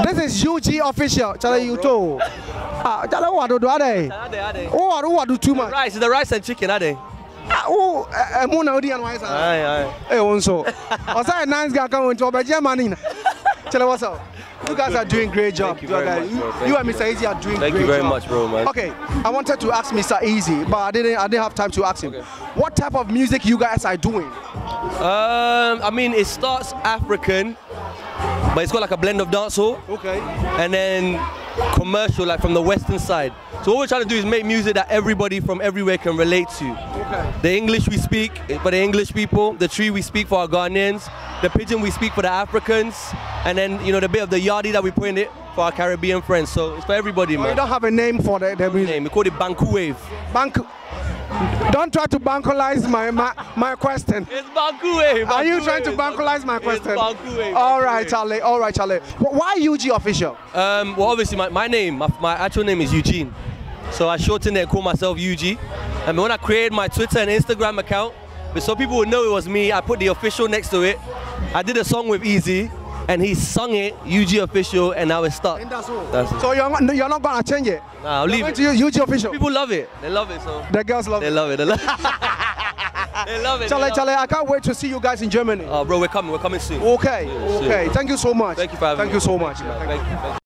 This is UG official. Chala you too. Ah, chala what do ade? What do too much? Rice, the rice and chicken, are they? Oh, Mona Odi and Wise. Aye. Hey, also. I saw a nice guy coming to Germany. Tell what's up. You guys are doing great job. Thank you very much, bro. You and Mr. Easy are doing great job. Thank you very much, bro, man. Okay, I wanted to ask Mr. Easy, but I didn't have time to ask him. Okay. What type of music you guys are doing? I mean, it starts African, but it's got like a blend of dancehall. Okay. And then commercial, like from the western side. So what we're trying to do is make music that everybody from everywhere can relate to. Okay. The English we speak for the English people, the tree we speak for our Ghanaians, the pigeon we speak for the Africans, and then, you know, the bit of the yardie that we put in it for our Caribbean friends. So it's for everybody, man. You don't have a name for the music? We call it Banku Wave. Don't try to bankolize my question. It's Banku Wave. Are you trying to bankolize my question? It's Banku Wave. All right, Charlie. All right, Charlie. Why UG official? Well, obviously, my name, my actual name is Eugene. So I shortened it and called myself UG. And when I created my Twitter and Instagram account, so people would know it was me, I put the official next to it. I did a song with Easy, and he sung it, UG official, and now it's stuck. And that's all. That's it. So you're not gonna change it? Nah, I'll leave it. To UG official. People love it. They love it. So The girls love they it. love it. They love it. Charlie, I can't wait to see you guys in Germany. Oh, bro, we're coming soon. Okay. Yeah, Okay. soon. Thank you so much. Thank you for having me. Thank you so much. Thank you.